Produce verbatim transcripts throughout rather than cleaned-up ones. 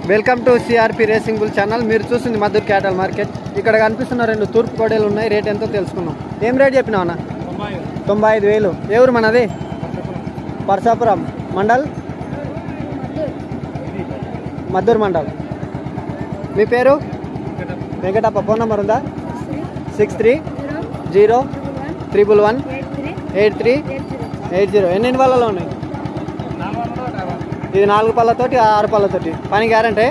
Welcome to CRP racing bull channel. మీరు చూస్తుంది Madhur క్యాటల్ market. ఇక్కడ కనిపిస్తున్న రెండు తూర్పు కోడేలు ఉన్నాయి. రేట్ ఎంతో తెలుసుకుందాం. ఏం రేట్ చెప్పినావు అన్న? తొంభై ఐదు వేలు. ఎవరు మనది? పరసాపురం మండల్, మధుర్ మండల్. మీ పేరు? వెంకటప్ప. ఫోన్ నెంబర్ ఉందా? Six three zero triple one eight three eight zero. ఎన్ని వాళ్ళలో ఉన్నాయి? ఇది నాలుగు పళ్ళతోటి ఆరు పళ్ళతోటి. పని గ్యారంటీ?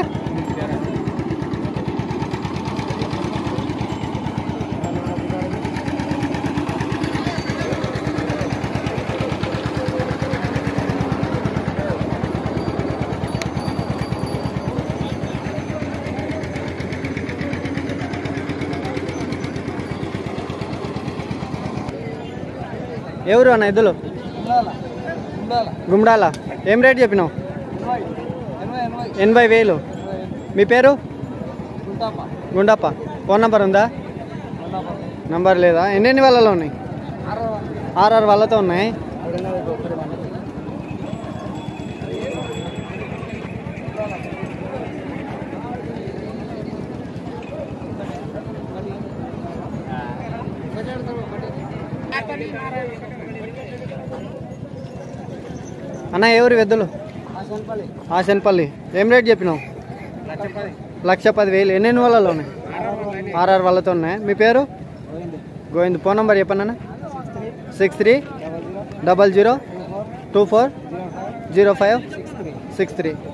ఎవరు అన్న ఎద్దులు? గుమ్డాల. ఏం రేట్ చెప్పినావు? ఎనభై వేలు. మీ పేరు? గుండప్ప. ఫోన్ నెంబర్ ఉందా? నంబర్ లేదా? ఎన్నెన్ని వాళ్ళలో ఉన్నాయి? ఆరు వాళ్ళతో ఉన్నాయి. అన్న ఎవరు ఎద్దులు? ఆశన్పల్లి. ఏం రేట్ చెప్పినావు? లక్ష పది వేలు. ఎన్నెన్ని వాళ్ళలో ఉన్నాయి? ఆర్ఆర్ వాళ్ళతో ఉన్నాయి. మీ పేరు? గోవింద్. ఫోన్ నెంబర్ చెప్పండి అన్న. Six three double zero two four zero five six three.